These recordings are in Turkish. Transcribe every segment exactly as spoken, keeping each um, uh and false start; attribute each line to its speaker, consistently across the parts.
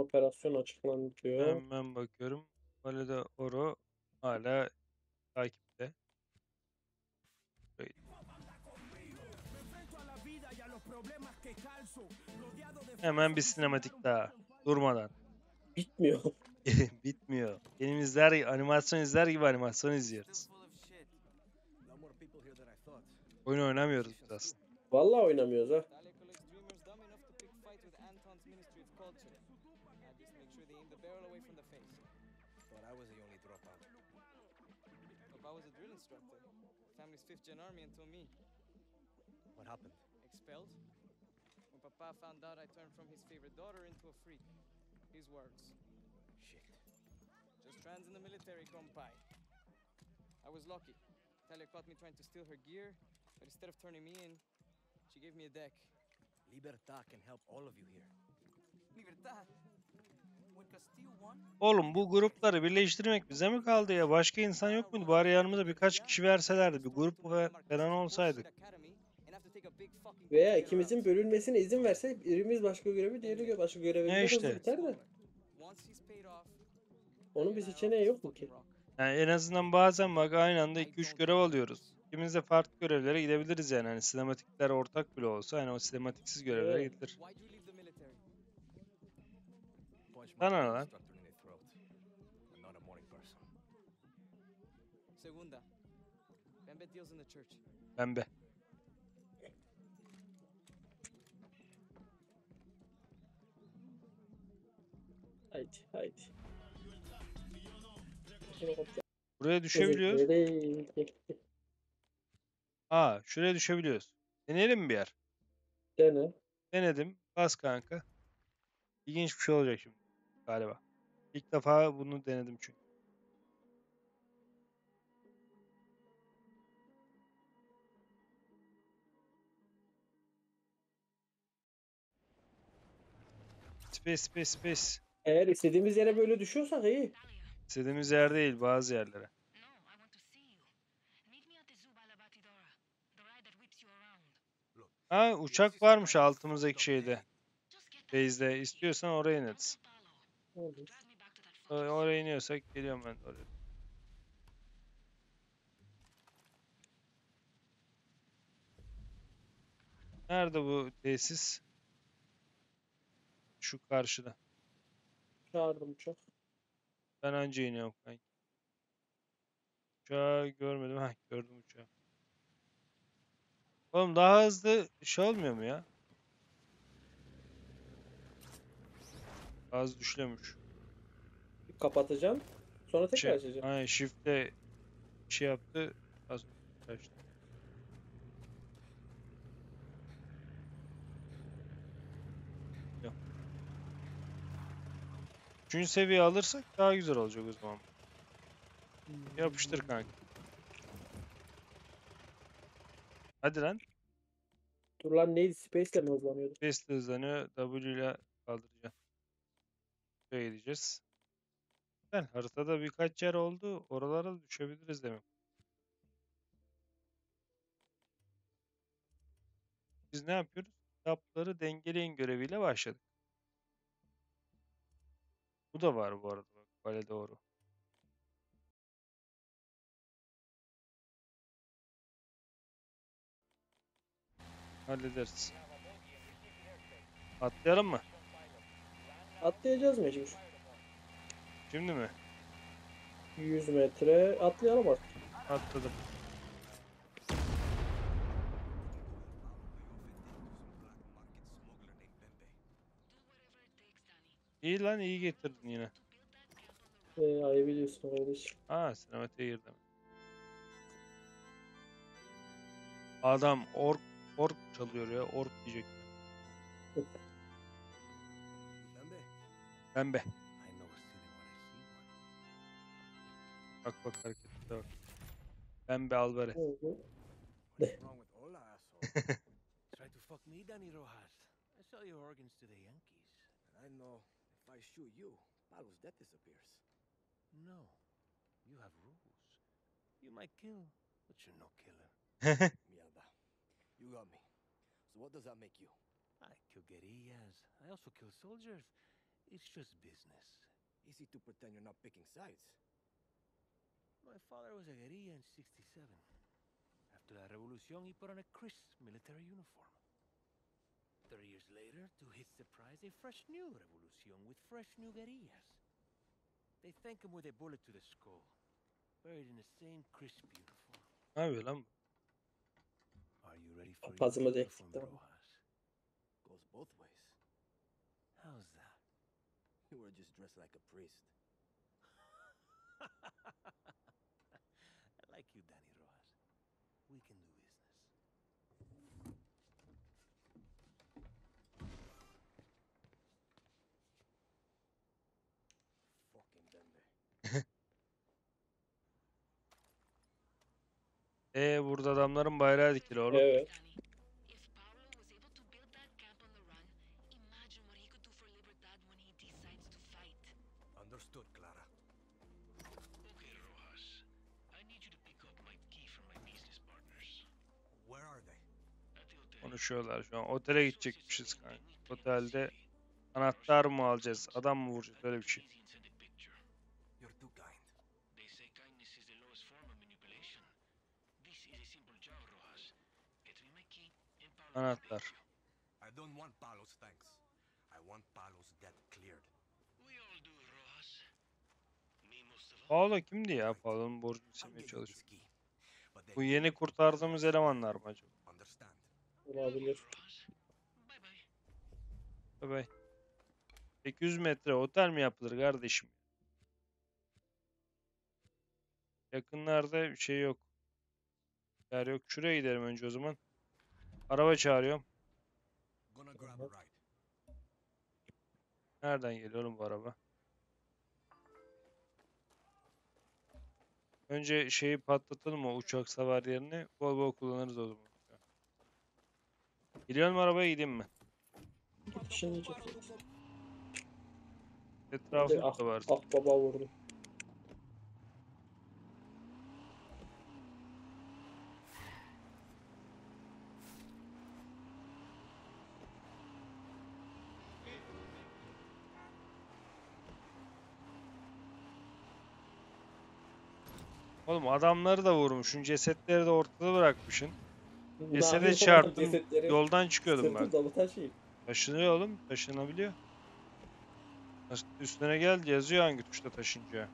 Speaker 1: operasyon açıklandı diyor.
Speaker 2: Hemen bakıyorum. Valide Oro hala takipte. Böyle. Hemen bir sinematik daha. Durmadan.
Speaker 1: Bitmiyor.
Speaker 2: Bitmiyor. Film izler, animasyon izler gibi animasyon izliyoruz. Oyun oynamıyoruz biz aslında.
Speaker 1: Vallahi oynamıyoruz ha.
Speaker 3: What happened?
Speaker 4: Expelled? When Papa found out I turned from his favorite daughter into a freak. His words.
Speaker 3: Shit.
Speaker 4: Just trans in the military, compai. I was lucky. Talia caught me trying to steal her gear, but instead of turning me in, she gave me a deck.
Speaker 3: Libertad can help all of you here.
Speaker 4: Libertad. When Castile won,
Speaker 2: Oğlum bu grupları birleştirmek bize mi kaldı ya? Başka insan yok muydu? Bari yanımıza birkaç kişi verselerdi. Bir grup fa- falan olsaydık.
Speaker 1: Veya ikimizin bölünmesine izin verse birimiz başka görevi, diğeri gö- başka görevinde
Speaker 2: Ne
Speaker 1: hızlı
Speaker 2: işte?
Speaker 1: biter de. Onun bir seçeneği yok mu ki?
Speaker 2: Yani en azından bazen bak aynı anda iki üç görev alıyoruz. İkimiz de farklı görevlere gidebiliriz yani. Hani sinematikler ortak bile olsa hani o sinematiksiz görevlere
Speaker 1: Evet.
Speaker 2: gidilir.
Speaker 4: Why'd you leave the military?
Speaker 3: Punch my
Speaker 2: Sana ne
Speaker 3: drill
Speaker 2: lan?
Speaker 3: instructor in the throat. I'm not a morning person.
Speaker 4: Segunda. Bembe deals in the church.
Speaker 2: Pembe.
Speaker 1: Haydi haydi.
Speaker 2: Buraya düşebiliyoruz. Aa, şuraya düşebiliyoruz. Deneyelim mi bir yer?
Speaker 1: Dene.
Speaker 2: Denedim. Bas kanka. İlginç bir şey olacak şimdi galiba. İlk defa bunu denedim çünkü. Space space space.
Speaker 1: Eğer istediğimiz yere böyle düşüyorsak iyi.
Speaker 2: İstediğimiz yer değil bazı yerlere. Ha uçak varmış altımızdaki şeyde. Base'de. İstiyorsan oraya ineriz.
Speaker 1: Olur.
Speaker 2: O- Oraya iniyorsak geliyorum ben de oraya. Nerede bu tesis? Şu karşıda.
Speaker 1: Çağırdım uçak.
Speaker 2: Ben anca iniyorum kanki. Uçağı görmedim. Heh gördüm uçağı. Oğlum daha hızlı şey olmuyor mu ya? Az düşüyormuş.
Speaker 1: Kapatacağım. Sonra tekrar
Speaker 2: Şey,
Speaker 1: açacağım.
Speaker 2: ay shift'le şey yaptı. Az kaçtı. Yok. Üçüncü seviye alırsak daha güzel olacak o zaman. Yapıştır kanka. Hadi lan.
Speaker 1: Dur lan, neydi? Space'le mi hızlanıyordu?
Speaker 2: Space ile hızlanıyor. W ile kaldıracağım. Şuraya gideceğiz. Güzel. Haritada birkaç yer oldu. Oralara da düşebiliriz demek. Biz ne yapıyoruz? Kitapları dengeleyin göreviyle başladık. Bu da var bu arada. Bak, Vale doğru. Hallederiz. Atlayalım mı?
Speaker 1: Atlayacağız mecbur.
Speaker 2: Şimdi mi?
Speaker 1: yüz metre atlayalım artık.
Speaker 2: Atladım. İyi lan iyi getirdin yine.
Speaker 1: Ee, ayı biliyorsun kardeşim.
Speaker 2: Aa sinematiğe girdim. Adam ork ork çalıyor ya. Ork diyecek.
Speaker 3: Remember?
Speaker 2: Pembe.
Speaker 3: I know a city when I see one.
Speaker 2: Bak bak hareketlere bak. Pembe albere.
Speaker 1: Ne oldu?
Speaker 3: What's wrong with hola, asshole? Try to fuck me, Danny Rojas. I sell your organs to the Yankees. And I know if I shoot you, Pablo's death disappears. No. You have rules. You might kill, but you're no killer. Mierda. You got me. So what does that make you? I kill guerrillas. I also kill soldiers. It's just business.
Speaker 5: Easy to pretend you're not picking sides.
Speaker 3: My father was a guerrilla in sixty-seven. After la revolution, he put on a crisp military uniform. Thirty years later, to his surprise, a fresh new revolution with fresh new guerrillas. They thank him with a bullet to the skull, buried in the same crisp uniform.
Speaker 2: Ne yapıyor lan bu?
Speaker 3: Are you ready for your
Speaker 1: Papazımız
Speaker 3: uniform,
Speaker 1: eksikti ama.
Speaker 3: Rojas?
Speaker 5: Goes both ways.
Speaker 3: How's that?
Speaker 5: You were just dressed like a priest.
Speaker 3: I like you, Danny Rojas. We can do business.
Speaker 5: Fucking Dembe.
Speaker 2: Ee burada adamların bayrağı dikili oğlum.
Speaker 1: Evet.
Speaker 6: If Paulo was able to build that camp on the run, imagine what he could do for Libertad when he decides to fight.
Speaker 5: Understood, Clara.
Speaker 3: Okay, Rojas. I need you to pick up my key from my business partners.
Speaker 5: Where are they?
Speaker 3: At the hotel.
Speaker 2: Konuşuyorlar şu an. Otele gidecekmişiz kanka. Otelde anahtar mı alacağız? Adam mı vuracağız? Öyle bir şey.
Speaker 5: You're too kind.
Speaker 3: They say kindness is the lowest form of manipulation. This is a simple job, Rojas. Get me my key and Paulo will
Speaker 2: Anahtar.
Speaker 3: pay you.
Speaker 5: I don't want Palos, thanks. I want Palos debt cleared.
Speaker 3: We all do, Rojas. Me most of all.
Speaker 2: Paolo kimdi ya? Paolo'nun borcunu
Speaker 5: I'll
Speaker 2: silmeye
Speaker 5: give you this
Speaker 2: çalışıyor.
Speaker 5: key. But then
Speaker 2: Bu
Speaker 5: you
Speaker 2: yeni kurtardığımız elemanlar mı acaba?
Speaker 5: understand.
Speaker 1: Olabilir.
Speaker 3: Rojas. Bye bye.
Speaker 2: Bye bye. sekiz yüz metre otel mi yapılır kardeşim? Yakınlarda bir şey yok. Yer yok. Şuraya gidelim önce o zaman. Araba çağırıyorum.
Speaker 5: Gonna grab a ride.
Speaker 2: Nereden geliyor oğlum bu araba? Önce şeyi patlatalım o uçak savar yerini. Bol bol kullanırız o zaman. Gidiyor mu arabaya gideyim mi?
Speaker 1: Şimdi
Speaker 2: Etrafımızda var.
Speaker 1: Akbaba vurdum.
Speaker 2: Oğlum adamları da vurmuşsun. Cesetleri de ortada bırakmışsın.
Speaker 1: Ne
Speaker 2: Cesede
Speaker 1: yapıyorsun
Speaker 2: çarptım.
Speaker 1: oğlum? Cesetleri
Speaker 2: Yoldan çıkıyordum bak.
Speaker 1: sırtı dolu taşıyın.
Speaker 2: Taşınıyor oğlum. Taşınabiliyor. Taş- Üstüne geldi yazıyor hangi tuşta taşınca.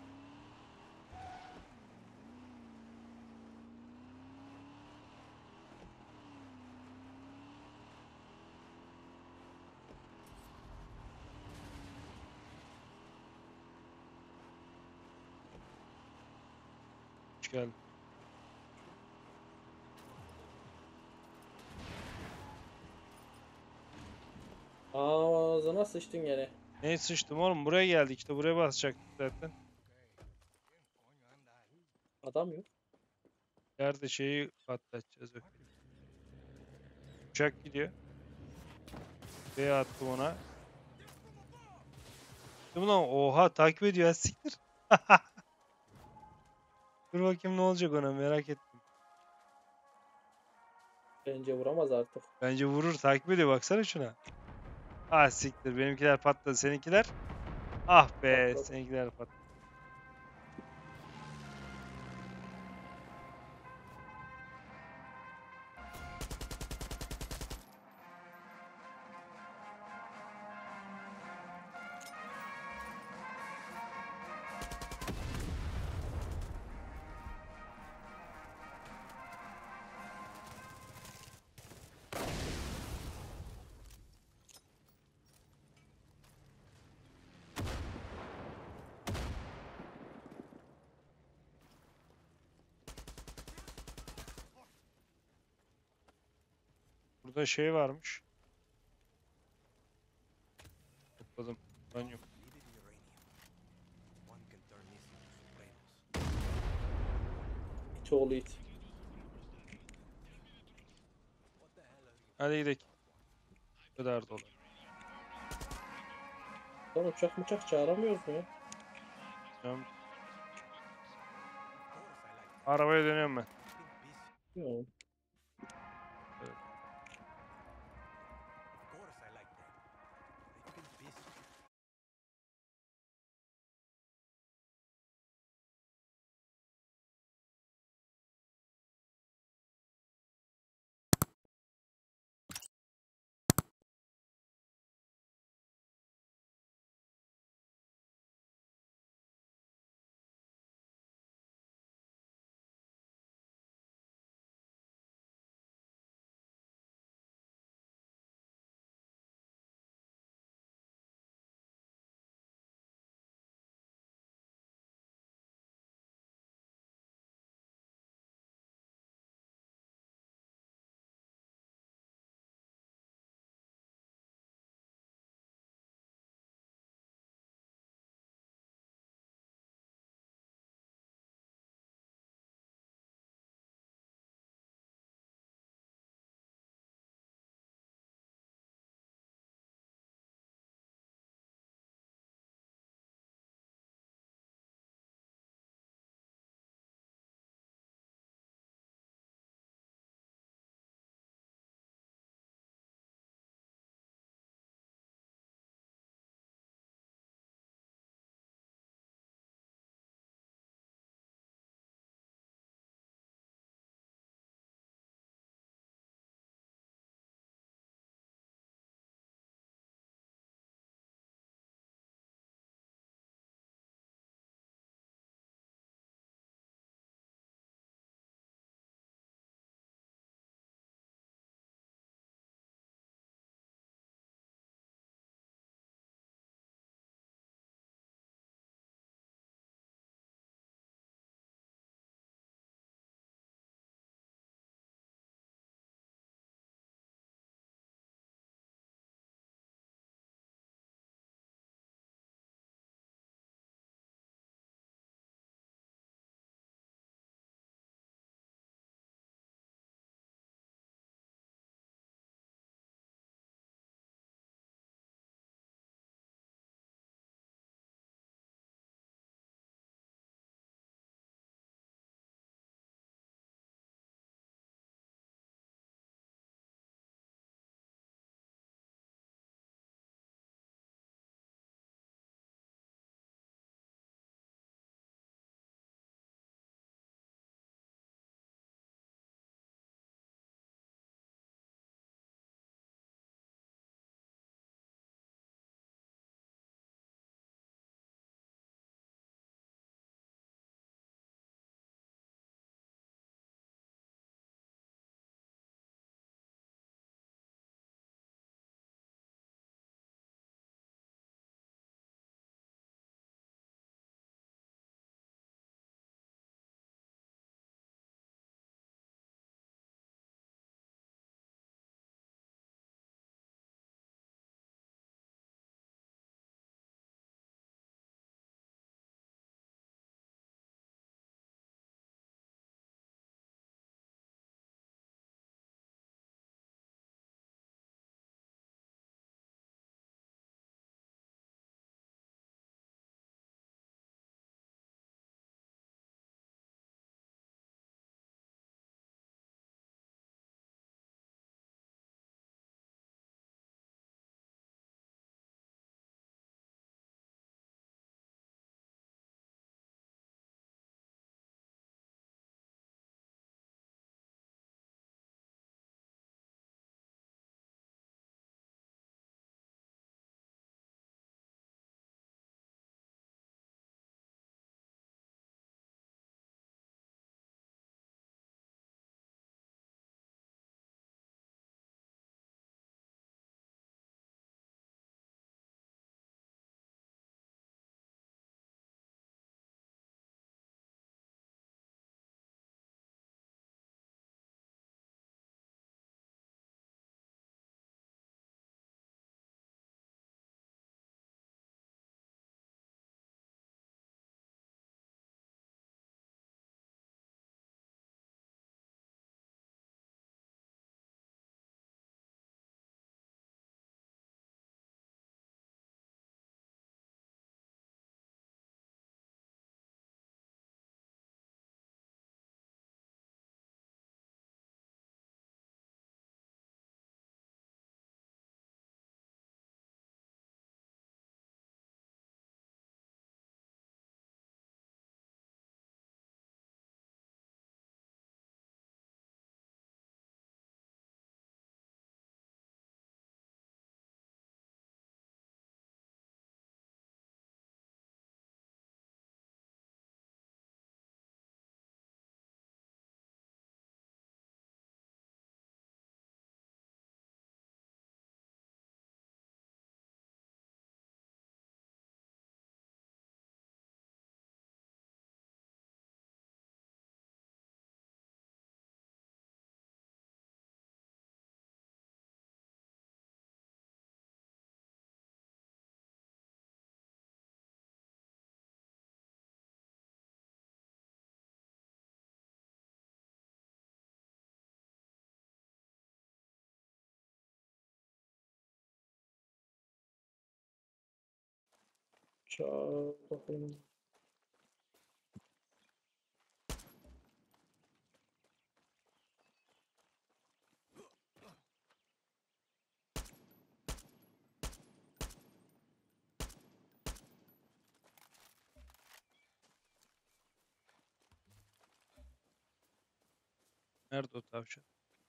Speaker 2: Hoş geldin.
Speaker 1: Ağzına sıçtın gene.
Speaker 2: Ne sıçtım oğlum? Buraya geldik işte. Buraya basacaktık zaten.
Speaker 1: Adam yok.
Speaker 2: Nerede şeyi patlatacağız. Bak. Uçak gidiyor. B attım ona. Değil mi lan? Oha takip ediyor ya siktir. Dur bakayım ne olacak ona merak ettim.
Speaker 1: Bence vuramaz artık.
Speaker 2: Bence vurur takip ediyor baksana şuna. Ah siktir benimkiler patladı seninkiler. Ah be
Speaker 1: Patladı.
Speaker 2: seninkiler patladı. Burada şey varmış. Topladım. Ben yok.
Speaker 5: Needed uranium. One can turn these into Supremos.
Speaker 1: İç oğlu it.
Speaker 5: What the hell are you?
Speaker 2: Hadi gidelim. Bu kadar dolu.
Speaker 1: Lan uçak mıçak çağıramıyoruz mu ya?
Speaker 2: Tamam.
Speaker 5: Of course I like that.
Speaker 2: Arabaya dönüyorum ben.
Speaker 5: Been busy.
Speaker 1: Yok. Çağ bakayım.
Speaker 2: Nerede o tavşan?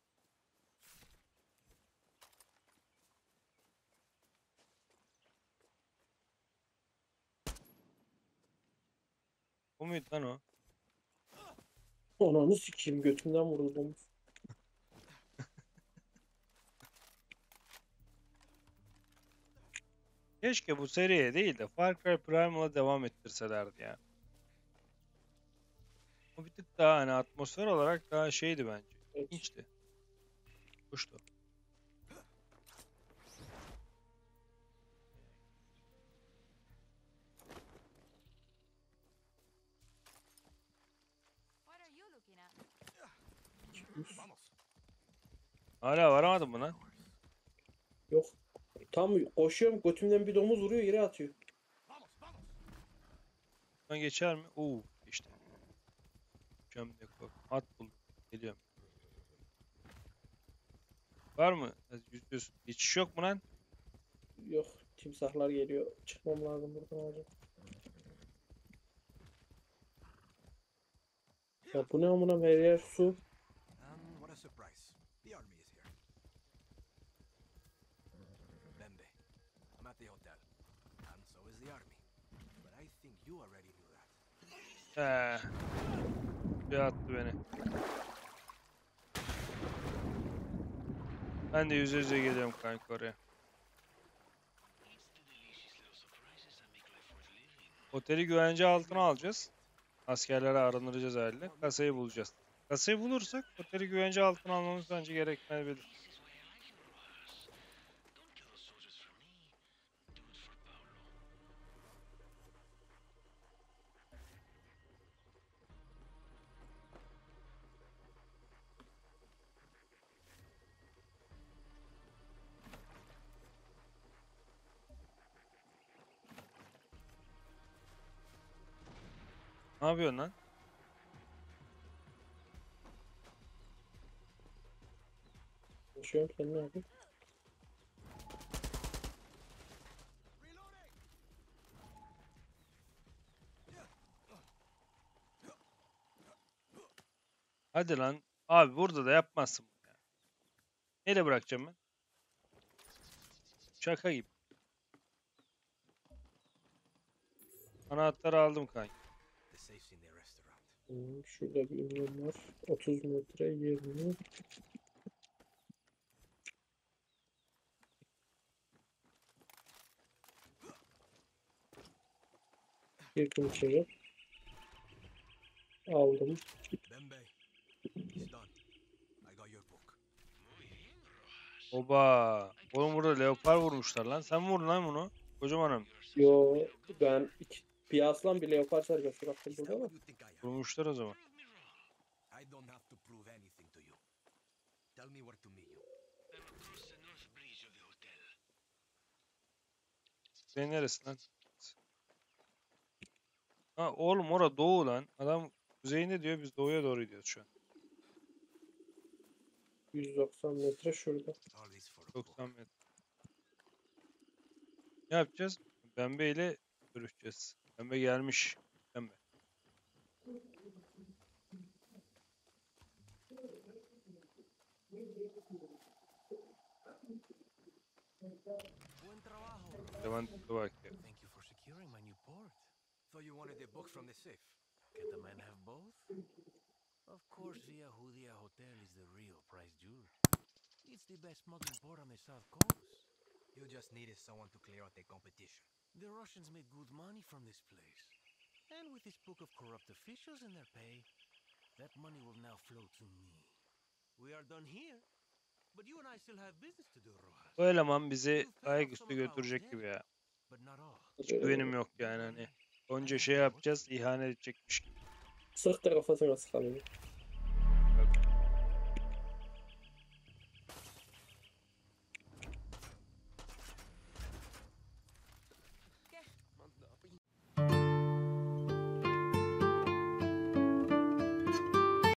Speaker 2: Bu muydu lan o?
Speaker 1: Ananı sikeyim, götümden vuruldum.
Speaker 2: Keşke bu seriye değil de Far Cry Primal'a devam ettirselerdi ya. O bir tık daha hani atmosfer olarak daha şeydi bence.
Speaker 1: Evet.
Speaker 2: İlginçti. Hoştu.
Speaker 6: What are you looking at?
Speaker 5: Vamos.
Speaker 2: Hala varamadım buna.
Speaker 1: Yok. Tam koşuyorum, götümden bir domuz vuruyor, yere atıyor.
Speaker 5: Vamos, vamos.
Speaker 2: Buradan geçer mi? Oo işte. Cam dekor. At buldum. Geliyorum. Var mı? Hadi yüzüyorsun. Geçiş yok mu lan?
Speaker 1: Yok. Timsahlar geliyor. Çıkmam lazım buradan acil. Ya bu ne amına, her yer su.
Speaker 5: And what a surprise. The army is here. Bembe, I'm at the hotel. And so is the army. But I think you already knew that.
Speaker 2: He. Bir attı beni. Ben de yüze yüze geliyorum kanka oraya. Oteli güvence altına alacağız. Askerlere aranıracağız haliyle. Kasayı bulacağız. Kasayı bulursak oteli güvence altına almamız bence gerekmeyebilir. Ne yapıyorsun lan?
Speaker 1: Koşuyorum, sen ne yapıyorsun?
Speaker 2: Hadi lan. Abi burada da yapmazsın bunu ya. Neyle bırakacağım ben? Şaka gibi. Anahtarı aldım kanka.
Speaker 5: The safe's in the restaurant.
Speaker 1: Hmm, şurada bir ünlem var. otuz metre yirmi. Girdim içeri. Aldım.
Speaker 5: Bembe, it's done. I got your book.
Speaker 2: Oba. Oğlum burada leopar vurmuşlar lan. Sen mi vurdun lan bunu? Kocamanım.
Speaker 1: Yo, ben iki, bir aslan bir leopar serbest bıraktım
Speaker 5: Is that
Speaker 1: burada ama.
Speaker 5: what you think I am?
Speaker 2: Vurmuşlar o zaman.
Speaker 5: I don't have to prove anything to you. Tell me where to meet you.
Speaker 2: Sen neresi lan? Ha oğlum orada doğu lan. Adam kuzeyinde diyor, biz doğuya doğru gidiyoruz şu an.
Speaker 1: yüz doksan metre şurada.
Speaker 5: All this for a book.
Speaker 2: doksan metre. Ne yapacağız? Pembe ile görüşeceğiz. Pembe gelmiş. Pembe.
Speaker 3: Buen trabajo.
Speaker 2: Levant'a bak ya.
Speaker 3: Thank you for securing my new port.
Speaker 5: Thought you wanted the book from the safe.
Speaker 3: Can the man have both? Of course, Via Judia Hotel is the real prize jewel. It's the best smuggling port on the south coast.
Speaker 5: You just needed someone to clear out the competition.
Speaker 3: The Russians made good money from this place. And with this book of corrupt officials in their pay, that money will now flow to me. We are done here. But you and I still have business to do, Rojas.
Speaker 2: Bu eleman bizi ayaküstü götürecek gibi ya.
Speaker 3: But not all.
Speaker 2: Hiç güvenim yok yani hani. Onca şey yapacağız, ihanet edecekmiş gibi.
Speaker 1: Sık da kafasına sıkalım.